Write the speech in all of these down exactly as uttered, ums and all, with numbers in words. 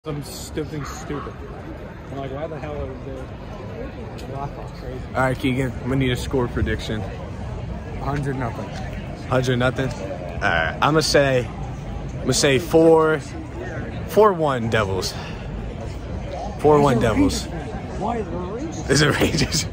Some something stupid. I'm like, why the hell are the Blackhawks crazy? All right, Keegan, we need a score prediction. Hundred nothing. Hundred nothing. All right, I'm gonna say, I'm gonna say four, four one Devils. Four one Devils. Why is it Rangers? Is it Rangers?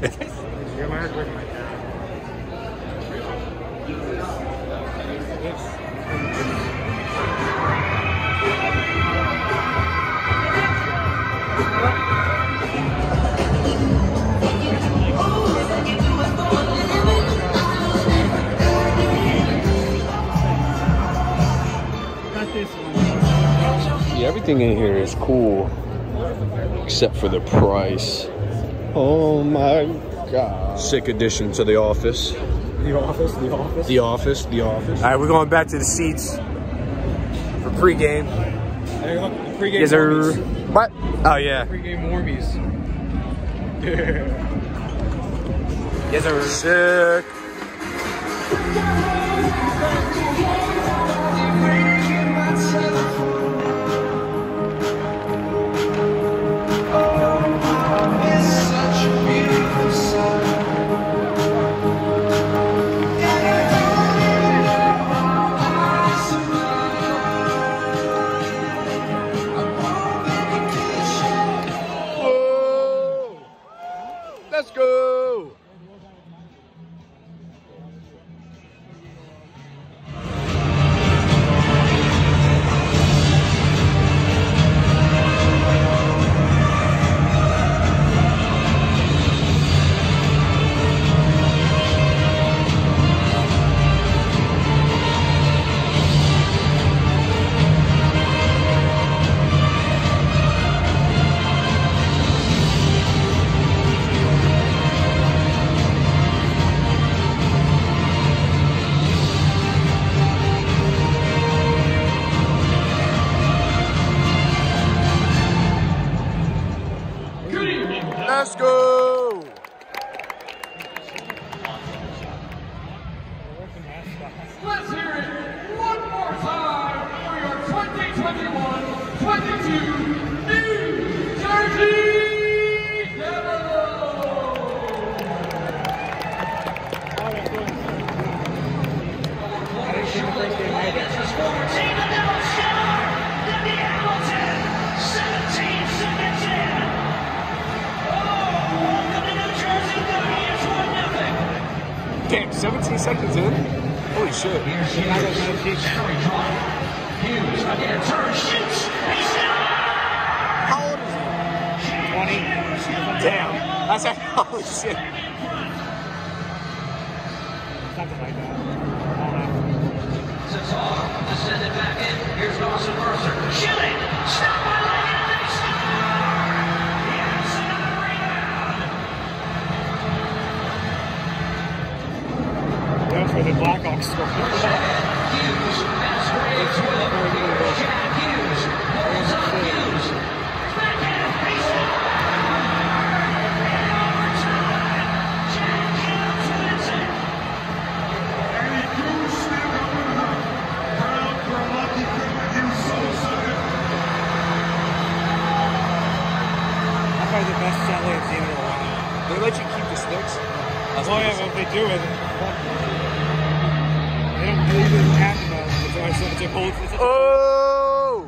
Yeah, everything in here is cool except for the price. Oh my god. Sick addition to The Office. The Office, The Office. The Office, The Office. All right, we're going back to the seats for pregame. Hey, look, the pregame Yes, sir. warmies. What? Oh, yeah. Pregame warmies. Yes, sir. Sick. Let's go! Let's go! Let's hear it one more time for your twenty twenty-one twenty-two New Jersey Devils! Against his former team, the Devils shower Debbie Hamilton, seventeen seconds in. Oh, welcome to New Jersey, thirty, it's one nothing. Damn, seventeen seconds in? Holy shit. Here's Hughes. Henry caught. Hughes again turns, shoots. He shot! How old is he? twenty. Damn. That's a holy shit. Something like that. Sits off to send it back in. Here's Dawson Mercer. Shooting! Stop by Leggett! They score! Yes, another rebound! That's where the Blackhawks score. Hughes. That's Graves with it. Jack Hughes. Pulls up Hughes. Backhand. He shot! And overtime. Jack Hughes wins it. That's probably the best shot I've seen in a while. They let you keep the sticks? That's Oh yeah, but if they do it, they don't really even have to know. It's always such a cold. It's a Oh!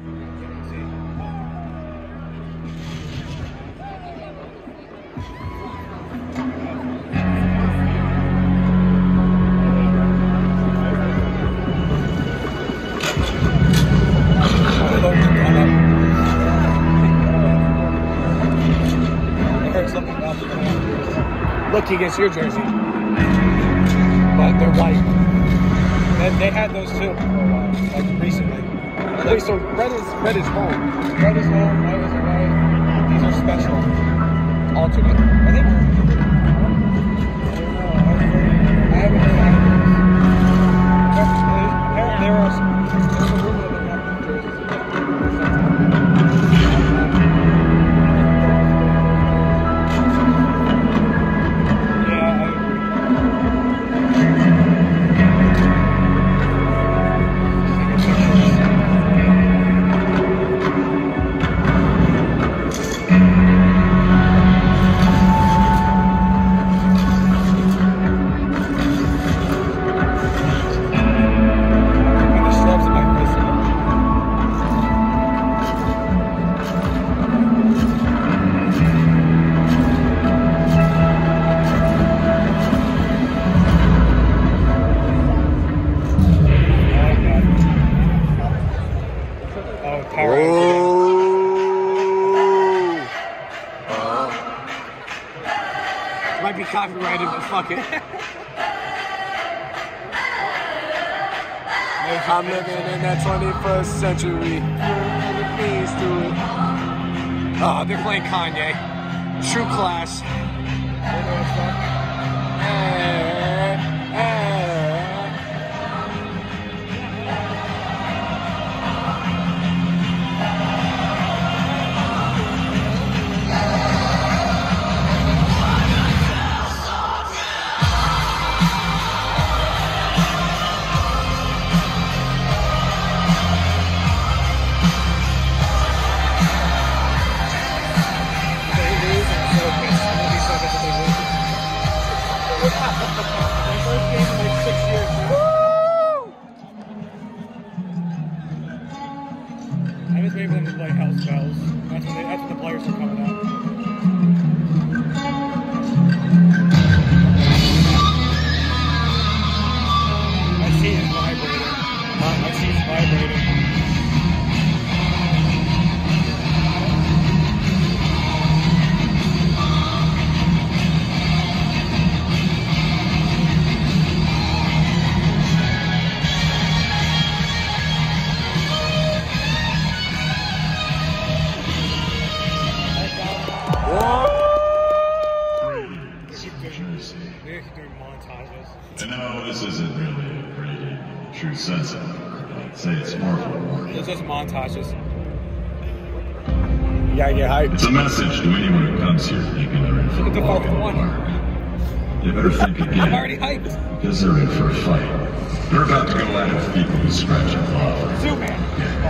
Look against your jersey, but they're white. They, they had those too for a while, like recently. Wait, so red is red is home. Red is home. White is away. These are special. Alternate. Are they? I haven't heard of these. There are some. There's a rumor that they're not jerseys. copyrighted, but fuck it. I'm living in that twenty-first century. Oh, they're playing Kanye. True class. I was waiting for them to play House Bells. That's when, they, that's when the players are coming out. My seat is vibrating. My seat is vibrating. I know this isn't really a pretty true sense of it. I'd say it's more of a warning. It's just montages. You gotta get hyped. It's a message to anyone who comes here thinking they're in for Look at the a walk fucking in the one. park. They better think again. I'm already hyped. Because they're in for a fight. They're about to go at it with people who scratch and claw. Superman.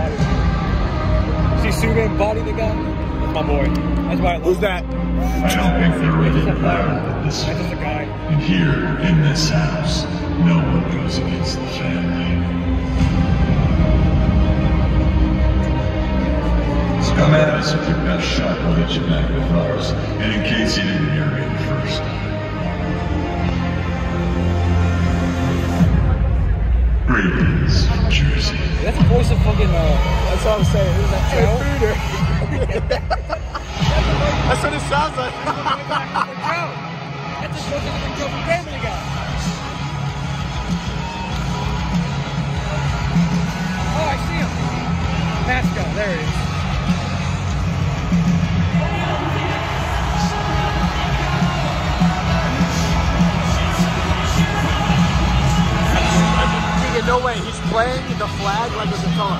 See Superman body the guy? That's my boy. That's why I love Who's him. that? I don't think they're really proud of this. That's just a guy. And here, in this house, no one goes against the family. So come at us with your best shot, we'll hit you back with ours. And in case you didn't hear it first. Greetings from Jersey. That's the voice of fucking, uh, That's all I'm saying. Who's that? Joe? That's what it sounds like. Joe. That's the voice of Joe from Family Guy. Oh, I see him. Mascot, there he is. No way, he's playing the flag like a guitar.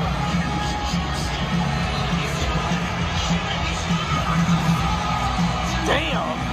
Damn!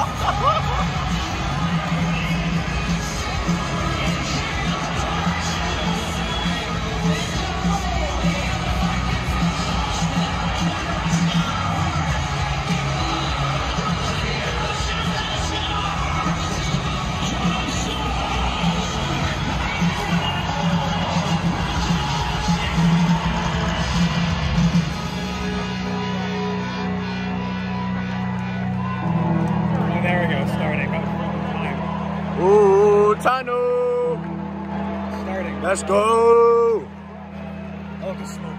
Ooh, Tano! Starting. Let's go! Oh, the smoke.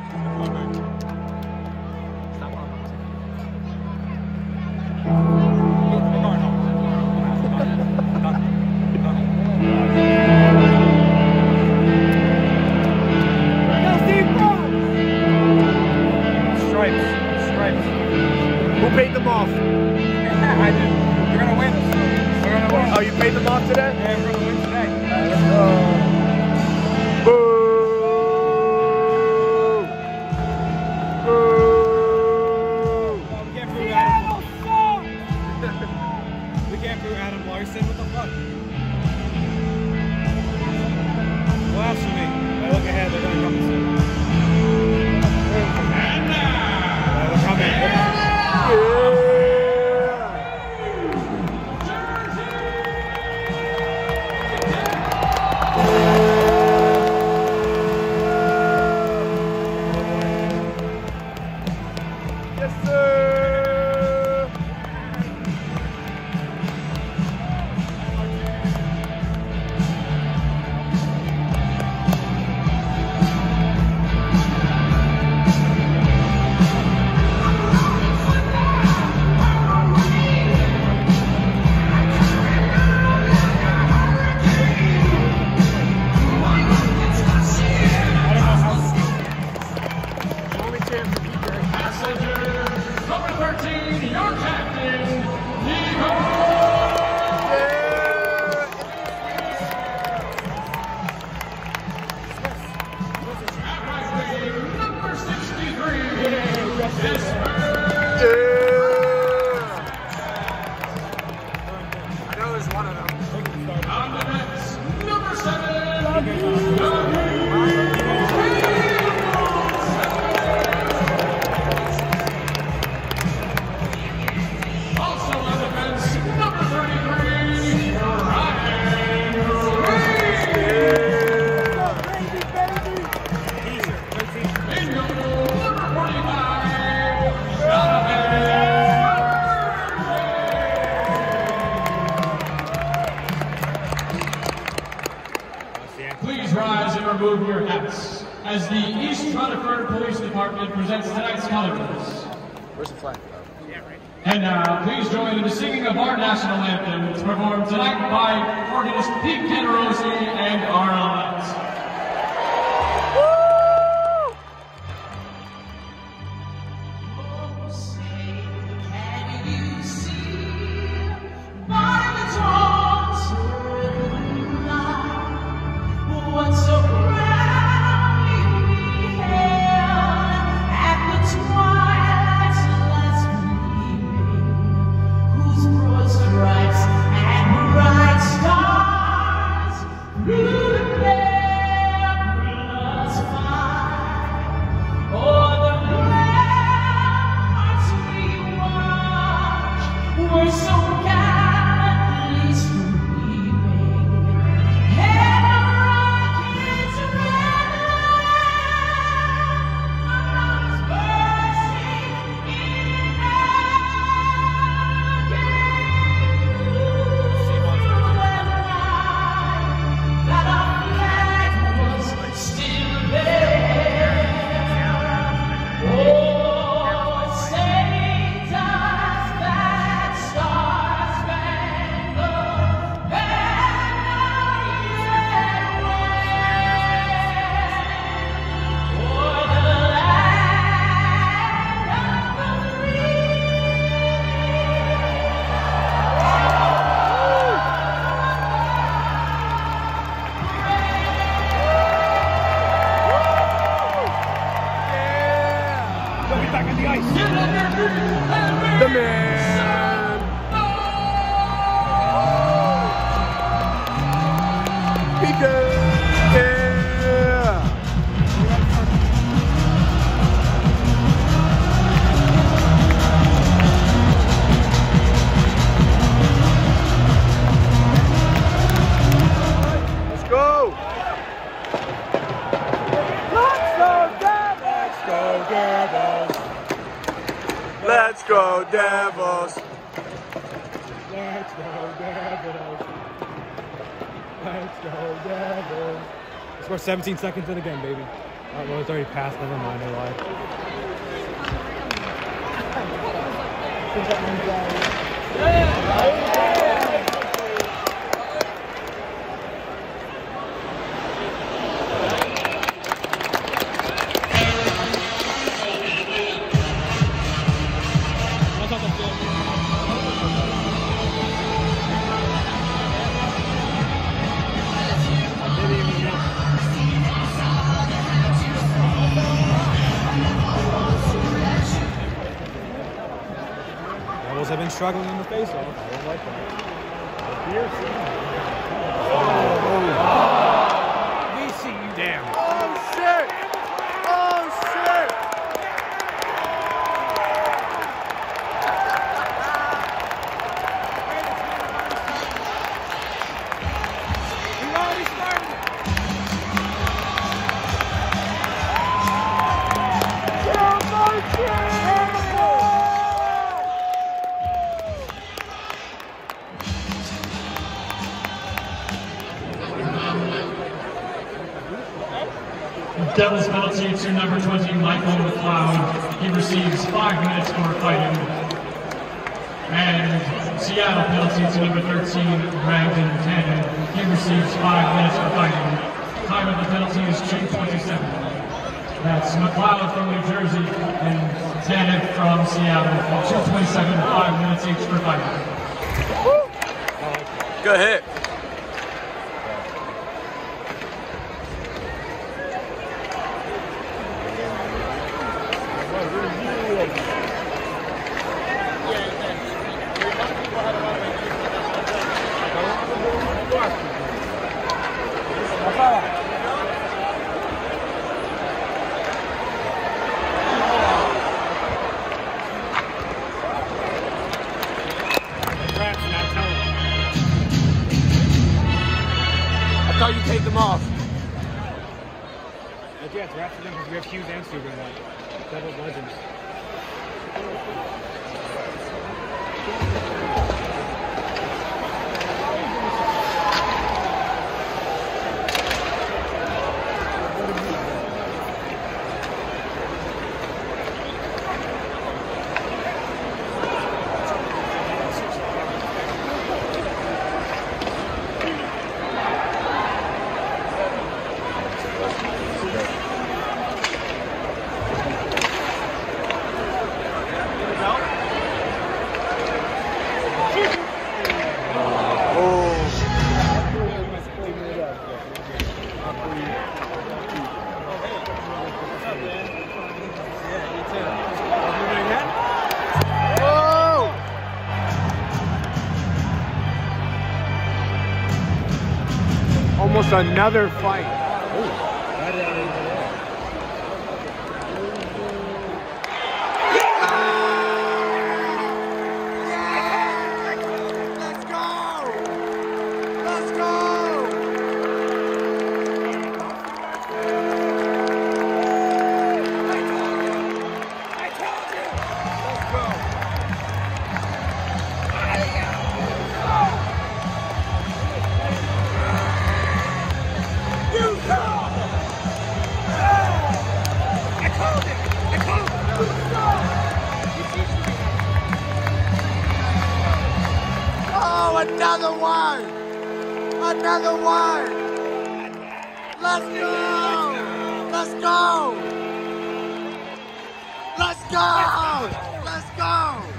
Stripes. Stripes. Who paid them off? I did. We're gonna win. We're gonna win. Oh, you paid them off today? Yeah, we're gonna win today. Let's go. Boo! Boo! We can't prove Adam. We can't prove Adam Larson. What the fuck? Blasphemy. I look ahead. They're gonna come soon. And now. They're coming. Yeah! Yes, sir! I know there's one of them. On the next, number seven. Also on the fence, number thirty-three, Ryan Bingo, number forty-five, Jonathan. Please rise and remove your hats as the East Rutherford Police Department presents tonight's colors. Where's the flag? And now, please join in the singing of our national anthem, performed tonight by organist Pete Generosi and Arlette. What's around you beheld at the twilight's last gleaming, whose broad stripes and bright stars through the perilous fight, o'er the ramparts we watch were so gallantly streaming. Head rockets red, bursting in that our flag was still there. Oh, say does that star-spangled banner yet wave o'er the land of the free? They'll be back in the ice. The man. Pika. Yeah. Let's go. Let's go, Devils. Let's go, Devils. Let's go, Devils. Let's go, Devils. Score seventeen seconds in again, baby. Oh, well, it's already passed. Never mind. I lied. Devils have been struggling in the face-off. I don't like that. V C U damn. Oh shit! Oh shit! We already started it. Devils penalty to number twenty, Michael McLeod. He receives five minutes for fighting. And Seattle penalty to number thirteen, Brandon Tannen. He receives five minutes for fighting. Time of the penalty is two twenty-seven. That's McLeod from New Jersey and Tannen from Seattle. two twenty-seven, five minutes each for fighting. Good hit. them off. Like, yeah, it's rap for them because we have Hughes and Subban, like, double legends. Almost another fight. Let's go! Let's go! I told you! Let's go! Oh, another one! Another one! Let's go! Let's go! Let's go! Let's go!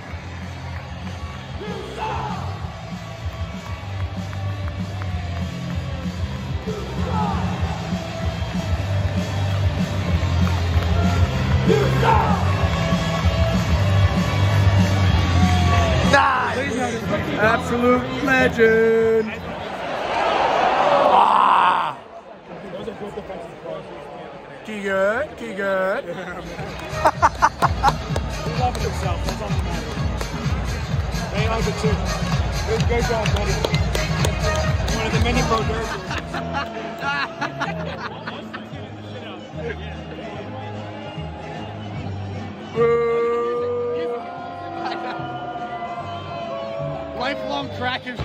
Nice! Absolute legend! Ah! Key good, key good. He loves himself, that's all that matters. And he loves it too. Good job, buddy. One of the many pro derbies. Lifelong crackers.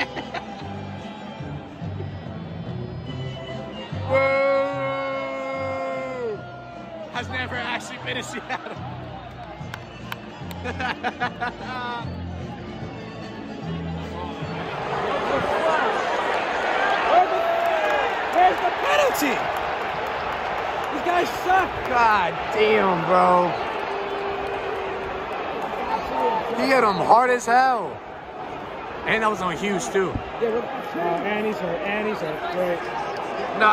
Woo! Has never actually been in Seattle. Where's the penalty? These guys suck. God damn, bro. He hit him hard as hell. And that was on Hughes, too. Yeah, what, uh, and he's hurt, and he's hurt. Great. No!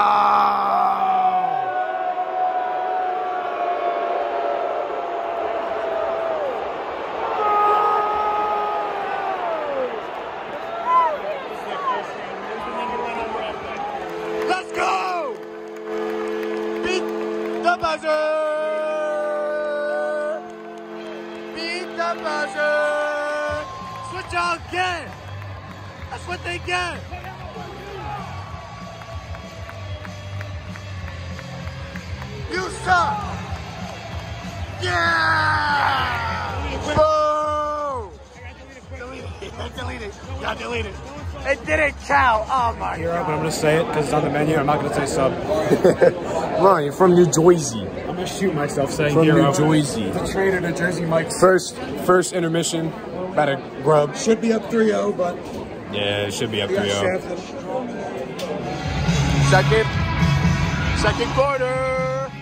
Let's go! Beat the buzzer! Beat the buzzer! That's what y'all get! That's what they get! You suck! Yeah! Boom! Delete it. Delete it. Yeah, delete it. It didn't count. Oh my You're god. up, but I'm gonna say it because it's on the menu. I'm not gonna say sub. Ryan, from New Jersey. I'm gonna shoot myself saying From hero. New Jersey. The trainer to Jersey Mike's. First, first intermission. About to grub. Should be up three oh, but Yeah, it should be up we got three oh. shafted. Second. Second quarter.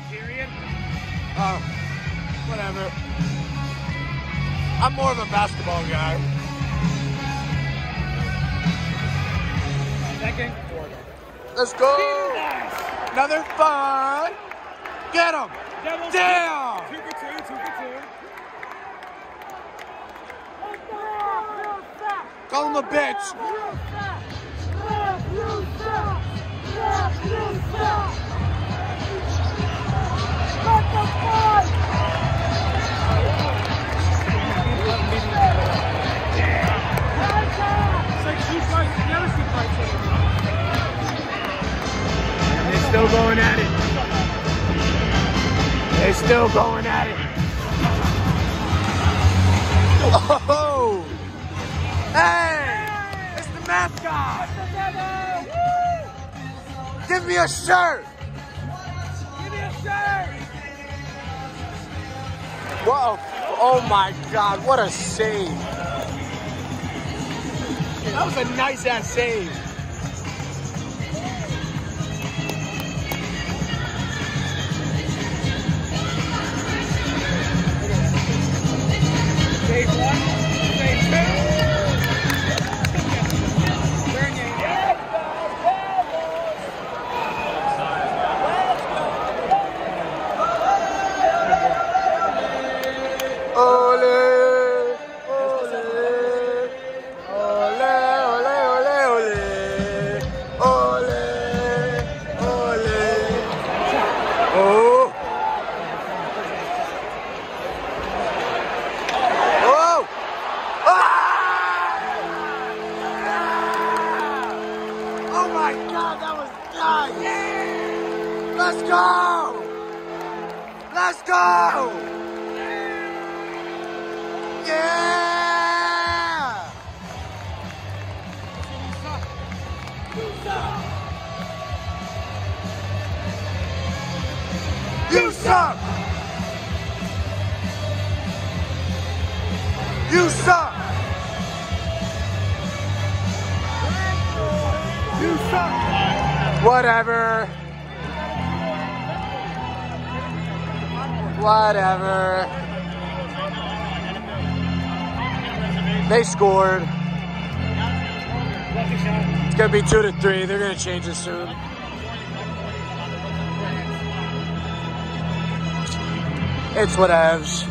Oh, whatever. I'm more of a basketball guy. Second quarter. Let's go. Another fun. Get him. Devils Damn. Two for two, two for two. Call him a bitch. It's like shoot fights. You never see fights like that. Still going at it. Oh! Hey! It's the mascot! Give me a shirt! Give me a shirt! Whoa! Oh my God, what a save! That was a nice ass save. Save one, save two. Turn your head. Ole, ole, ole, ole, ole, ole, ole, ole. Oh. Oh. Ah! Oh my God, that was nice. Let's go. Let's go. Yeah! You suck! You suck! You suck! Whatever. Whatever. They scored. It's gonna be two to three. They're gonna change it soon. It's whatevs.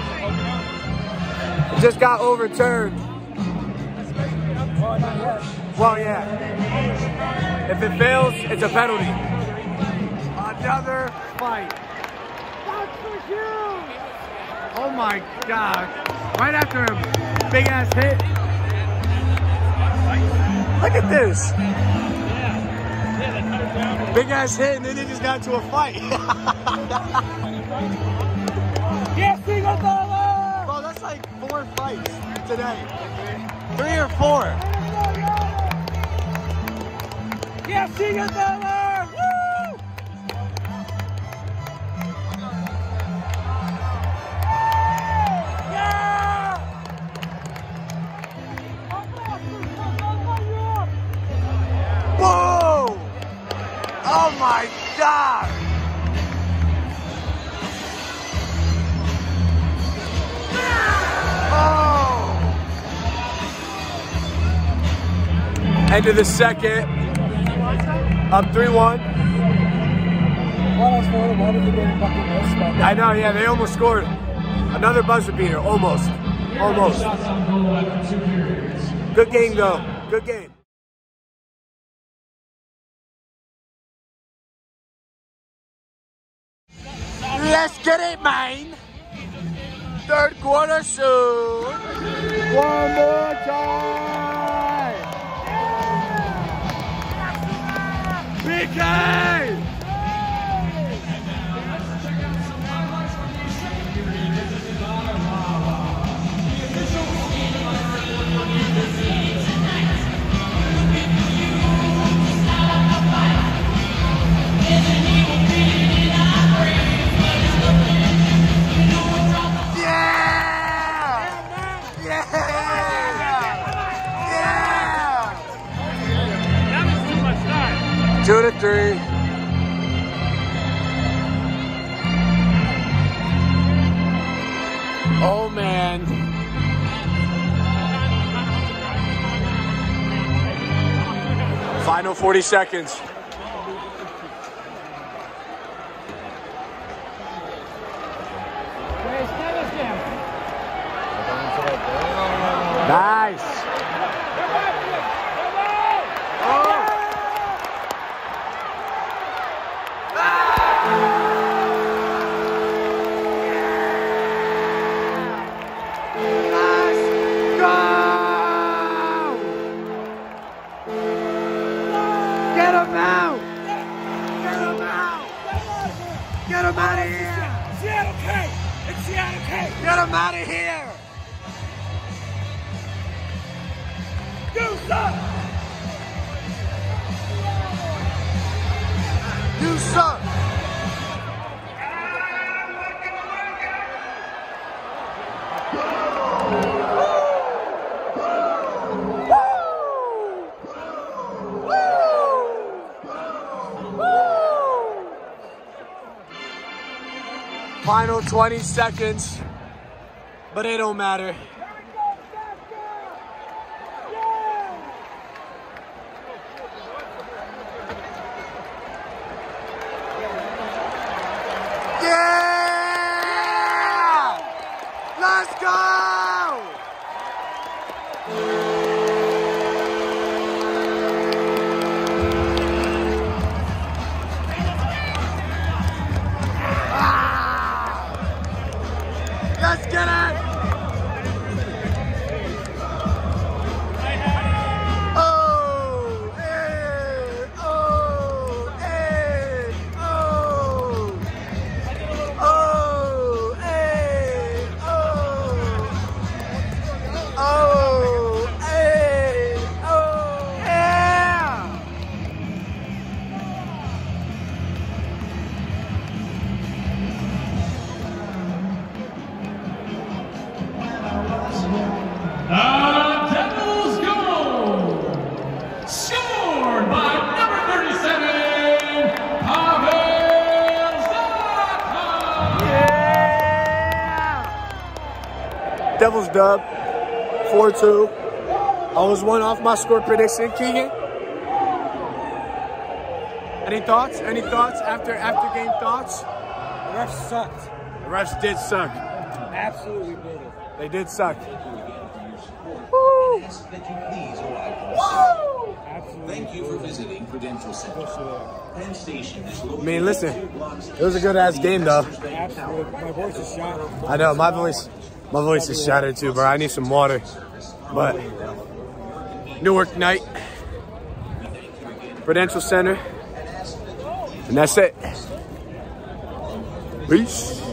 It just got overturned. Well, yeah. If it fails, it's a penalty. Another fight. Oh my God. Right after a big ass hit. Look at this. Big ass hit and then they just got into a fight. Bro, that's like four fights today. Three or four. Yeah, see you there. Woo! Whoa! Oh my God! Oh! End of the second. Up three one. I know, yeah, they almost scored. Another buzzer beater, almost. Almost. Good game, though. Good game. Let's get it, man. Third quarter soon. One more time. B K! Two to three. Oh man. Final forty seconds. Nice. Get him out of here! here. You suck. You suck. Final twenty seconds, but it don't matter. Yeah! Let's go! Let's get it! Oh, hey, oh, hey, oh, oh, hey, oh, oh, hey, oh, yeah! The Devils go! Scored by number thirty-seven, Pavel Zacha! Yeah! Devils dub, four two. I was one off my score prediction. Keegan? Any thoughts? Any thoughts after after game thoughts? The refs sucked. The refs did suck. Absolutely brutal. They did suck. Thank you for visiting Prudential Center. Penn Station is located. I mean, listen, it was a good ass game though. Absolutely. My voice is shot. I know my voice, my voice is shattered too, bro. I need some water. But Newark night, Prudential Center, and that's it. Peace.